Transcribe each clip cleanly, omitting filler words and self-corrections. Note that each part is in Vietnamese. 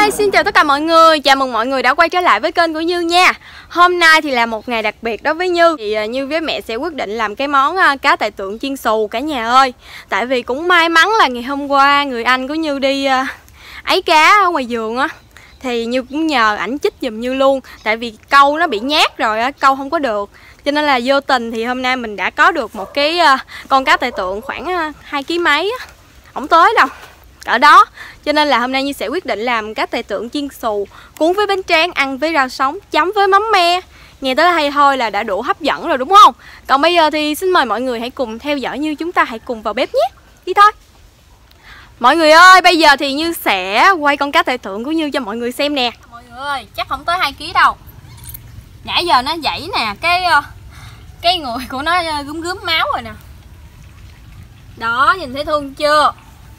Hi, xin chào tất cả mọi người. Chào mừng mọi người đã quay trở lại với kênh của Như nha. Hôm nay thì là một ngày đặc biệt đối với Như. Thì Như với mẹ sẽ quyết định làm cái món cá tài tượng chiên xù cả nhà ơi. Tại vì cũng may mắn là ngày hôm qua người anh của Như đi ấy cá ở ngoài vườn á, thì Như cũng nhờ ảnh chích giùm Như luôn. Tại vì câu nó bị nhát rồi á, câu không có được. Cho nên là vô tình thì hôm nay mình đã có được một cái con cá tài tượng khoảng 2 kg mấy á. Không tới đâu, ở đó. Cho nên là hôm nay Như sẽ quyết định làm cá tài tượng chiên xù, cuốn với bánh tráng, ăn với rau sống, chấm với mắm me. Nghe tới hay thôi là đã đủ hấp dẫn rồi đúng không? Còn bây giờ thì xin mời mọi người hãy cùng theo dõi Như, chúng ta hãy cùng vào bếp nhé. Đi thôi. Mọi người ơi, bây giờ thì Như sẽ quay con cá tài tượng của Như cho mọi người xem nè. Mọi người ơi, chắc không tới 2 kg đâu. Nãy giờ nó dãy nè, cái người của nó gúm gúm máu rồi nè. Đó, nhìn thấy thương chưa?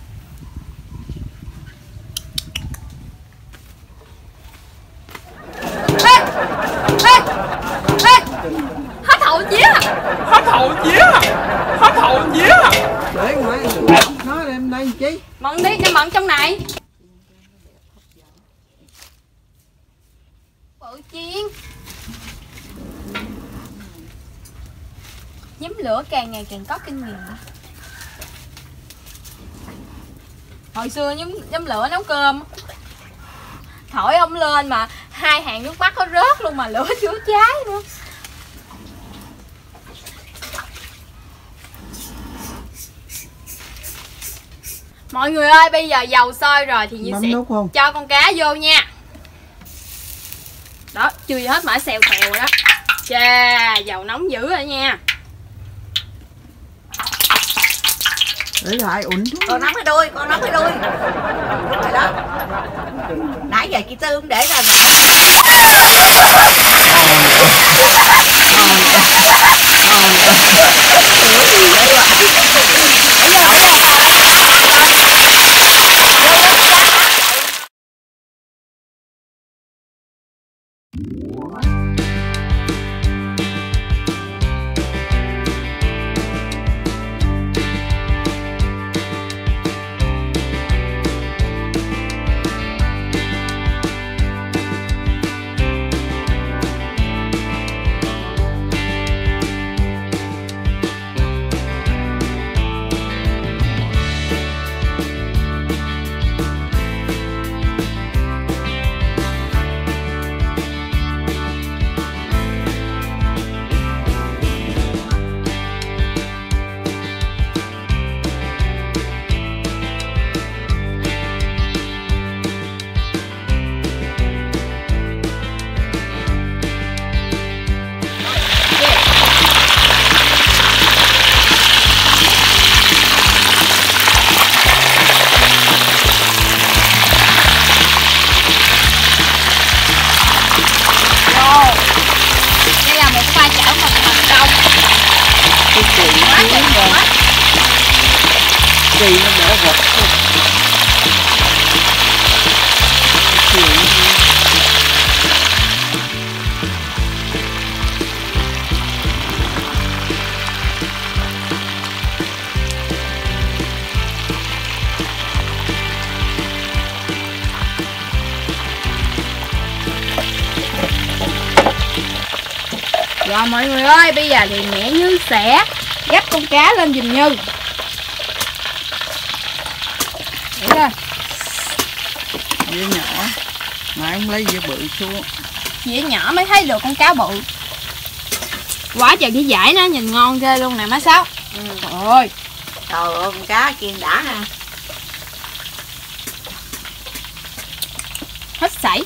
Hết hậu chía à? Hết hậu chía à? Hết hậu chía à? Để ngoài nó đem đây chi? Mận đi, cho mận trong này. Bự chiên. Nhóm lửa càng ngày càng có kinh nghiệm. Hồi xưa nhóm lửa nấu cơm, thổi ông lên mà 2 hàng nước mắt nó rớt luôn mà lửa chưa cháy nữa. Mọi người ơi, bây giờ dầu sôi rồi thì Như sẽ cho con cá vô nha. Đó, chưa hết mã xèo xèo rồi đó. Chà, dầu nóng dữ rồi nha. Để lại ủn thuốc. Con nắm cái đuôi, con nắm cái đuôi. Rồi đó. Nãy giờ chị Tư cũng để ra rồi. Đây là một pha chảo mực thành công. Quá trời quá. Kỳ nó đỡ vật. Rồi mọi người ơi, bây giờ thì mẹ Như sẽ gắp con cá lên giùm Như. Để lên. Dĩa nhỏ. Mà em lấy dĩa bự xuống. Dĩa nhỏ mới thấy được con cá bự. Quá trời cái dải nó nhìn ngon ghê luôn nè má Sáu. Trời ơi. Trời ơi, con cá chiên đã ha. Hết sảy.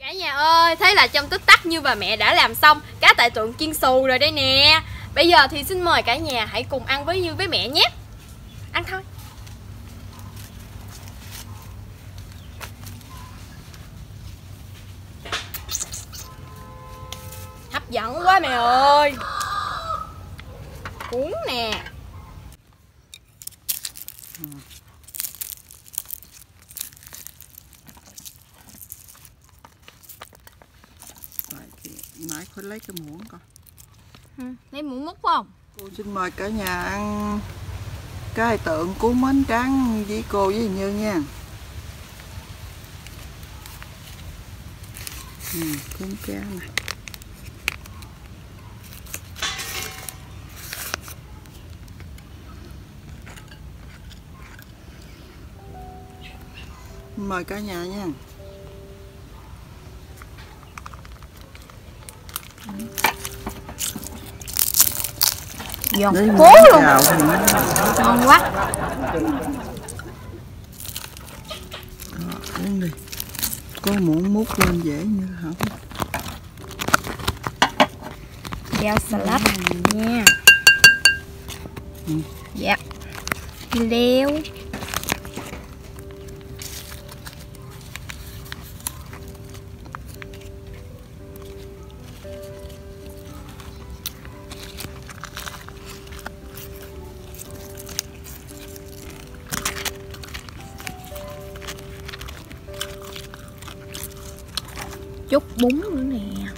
Cả nhà ơi, thế là trong tích tắc Như và mẹ đã làm xong cá tại tượng chiên xù rồi đây nè. Bây giờ thì xin mời cả nhà hãy cùng ăn với Như với mẹ nhé. Ăn thôi. Hấp dẫn quá mẹ ơi. Cuốn nè. Nãy phải lấy cái muỗng coi. Lấy muỗng múc phải không? Cô xin mời cả nhà ăn cái tượng cuốn bánh tráng với cô với Như nha. Cuốn cá này. Mời cả nhà nha. Giòn cố luôn. Ngon quá. Uống đi. Có muỗng múc lên dễ như không? Rau salad nha. Dạ. Leo. Chút bún nữa nè.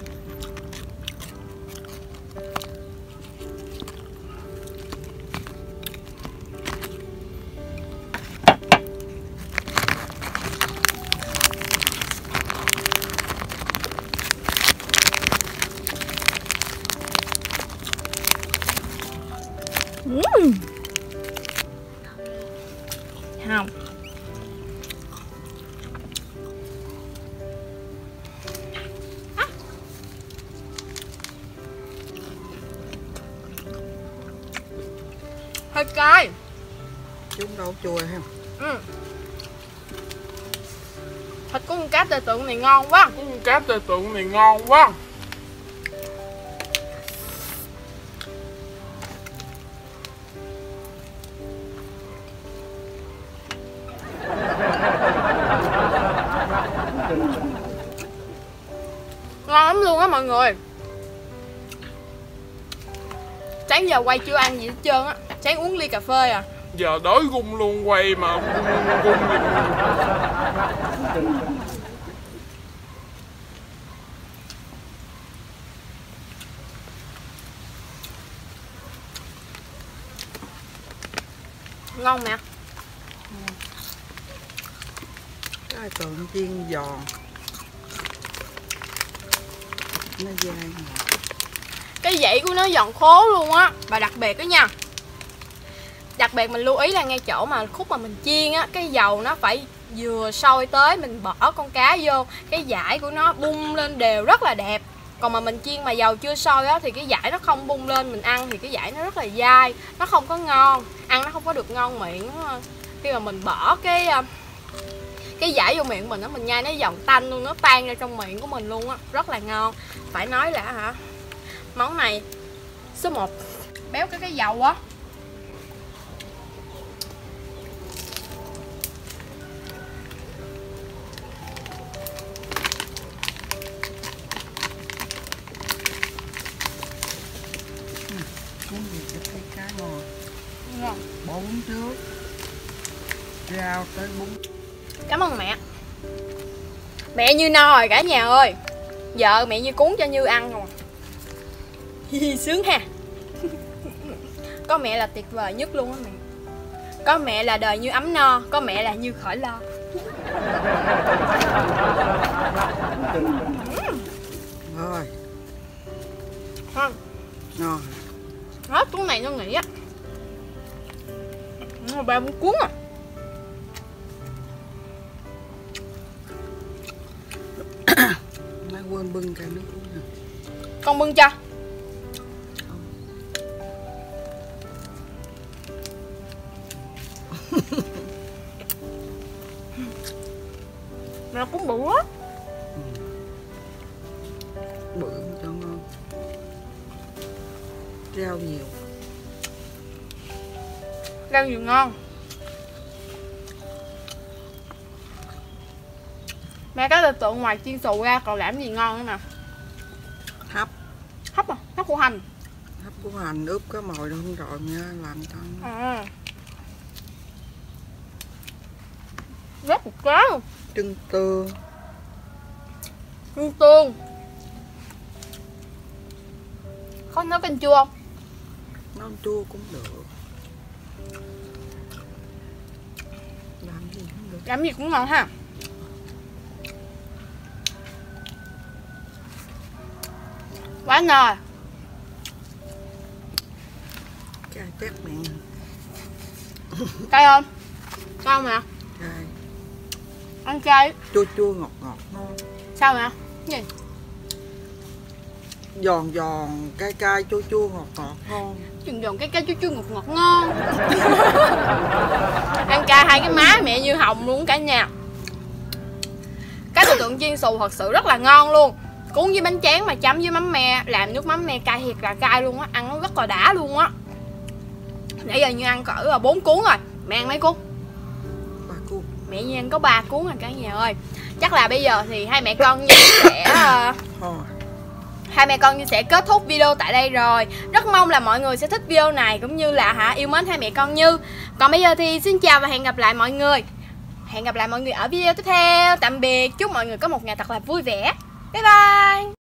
Không. Hơi cay. Chúng đâu chua ha. Thịt của con cá tề tượng này ngon quá. Con cá tề tượng này ngon quá. Ngon lắm luôn á mọi người. Sáng giờ quay chưa ăn gì hết trơn á. Sáng uống ly cà phê à. Giờ đói gung luôn, quay mà gung gì. Ngon mẹ. Cái tượng chiên giòn. Nó dai. Cái dãy của nó giòn khố luôn á. Và đặc biệt đó nha, đặc biệt mình lưu ý là ngay chỗ mà khúc mà mình chiên á, cái dầu nó phải vừa sôi tới mình bỏ con cá vô, cái dải của nó bung lên đều rất là đẹp. Còn mà mình chiên mà dầu chưa sôi á thì cái dải nó không bung lên, mình ăn thì cái dải nó rất là dai, nó không có ngon, ăn nó không có được ngon miệng. Khi mà mình bỏ cái dải vô miệng mình á, mình nhai nó giòn tanh luôn, nó tan ra trong miệng của mình luôn á, rất là ngon. Phải nói là hả, món này số 1. Béo cái dầu á. Muốn gì cho thấy cá ngon. Ngon. Bỏ bún trước. Rau tới bún. Cảm ơn mẹ. Mẹ Như no rồi cả nhà ơi. Vợ mẹ Như cuốn cho Như ăn rồi. Sướng ha. Có mẹ là tuyệt vời nhất luôn á mẹ. Có mẹ là đời Như ấm no, có mẹ là Như khỏi lo. Rồi. Ngon. Ngon. Hết cuốn này nó nghỉ á. Ba muốn cuốn à. Má quên bưng cả nước uống nè. Con bưng cho. Nó cũng bự quá. Rau nhiều. Rau nhiều ngon. Mẹ cá tài tượng ngoài chiên xù ra còn làm gì ngon nữa nè? Hấp. Hấp à? Hấp củ hành. Hấp củ hành ướp cá mòi hôm rồi nha, làm thân. À. Rất một cá luôn. Trứng tương. Trứng tương. Có nấu canh chua không? Nấu chua cũng được. Làm gì cũng được. Làm gì cũng ngon ha. Quá nồi. Cay tét miệng. Cay không? Ngon mà. Cay. Ăn cay. Chua chua ngọt ngọt ngon. Sao nè? Cái gì? Giòn giòn cay cay chua chua ngọt ngọt ngon. Giòn giòn cái chua chua ngọt ngọt ngon. Ăn cay hai cái má mẹ như hồng luôn cả nhà. Cá tài tượng chiên xù thật sự rất là ngon luôn. Cuốn với bánh tráng mà chấm với mắm me, làm nước mắm me cay thiệt là cay luôn á, ăn nó rất là đã luôn á. Nãy giờ Như ăn cỡ 4 cuốn rồi. Mẹ ăn mấy cuốn? 3 cuốn. Mẹ Như ăn có 3 cuốn rồi cả nhà ơi. Chắc là bây giờ thì hai mẹ con Như sẽ hai mẹ con Như sẽ kết thúc video tại đây rồi. Rất mong là mọi người sẽ thích video này cũng như là yêu mến hai mẹ con Như. Còn bây giờ thì xin chào và hẹn gặp lại mọi người. Hẹn gặp lại mọi người ở video tiếp theo. Tạm biệt. Chúc mọi người có một ngày thật là vui vẻ. Bye bye.